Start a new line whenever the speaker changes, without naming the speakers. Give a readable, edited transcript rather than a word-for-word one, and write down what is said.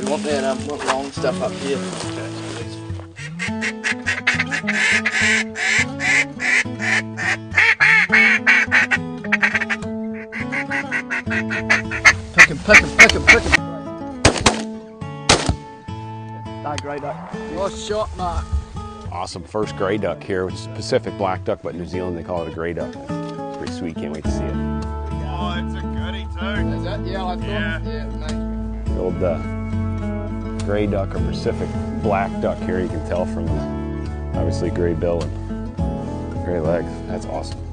We want that long stuff up here. Pick him. Grey duck. Nice shot, Mark.
Awesome, first grey duck here, which is Pacific black duck, but in New Zealand they call it a grey duck. It's pretty sweet, can't wait to see it.
Oh, it's a goodie too.
Is that? Yeah, I thought. Yeah, nice.
The old grey duck or Pacific black duck here, you can tell from obviously grey bill and grey legs. That's awesome.